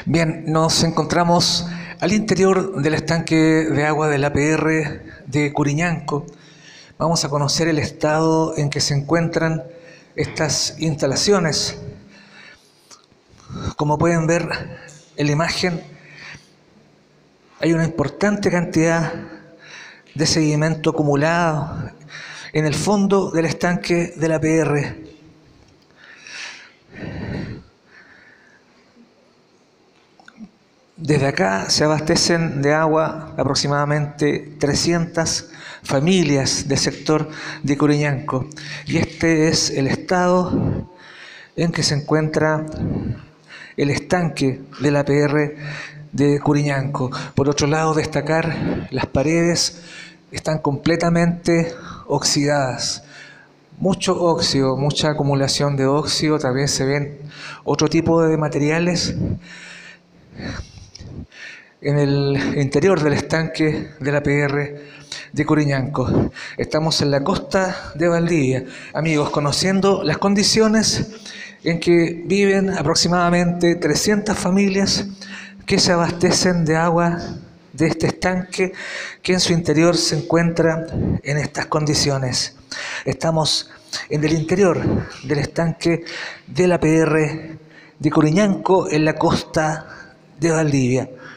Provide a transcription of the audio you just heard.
Bien, nos encontramos al interior del estanque de agua del APR de Curiñanco. Vamos a conocer el estado en que se encuentran estas instalaciones. Como pueden ver en la imagen, hay una importante cantidad de sedimento acumulado en el fondo del estanque del APR. Desde acá se abastecen de agua aproximadamente 300 familias del sector de Curiñanco. Y este es el estado en que se encuentra el estanque del APR de Curiñanco. Por otro lado, destacar las paredes están completamente oxidadas. Mucho óxido, mucha acumulación de óxido. También se ven otro tipo de materiales en el interior del estanque del APR de Curiñanco. Estamos en la costa de Valdivia, amigos, conociendo las condiciones en que viven aproximadamente 300 familias que se abastecen de agua de este estanque que en su interior se encuentra en estas condiciones. Estamos en el interior del estanque del APR de Curiñanco, en la costa de Valdivia.